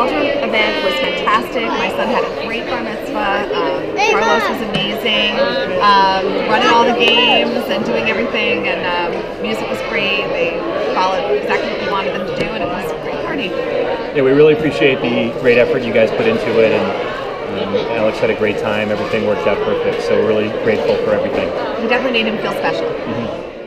Cauldron event was fantastic. My son had a great bar mitzvah. Carlos was amazing, running all the games and doing everything, and music was great. They followed exactly what we wanted them to do, and it was a great party. Yeah, we really appreciate the great effort you guys put into it, and Alex had a great time. Everything worked out perfect, so we're really grateful for everything. We definitely made him feel special. Mm-hmm.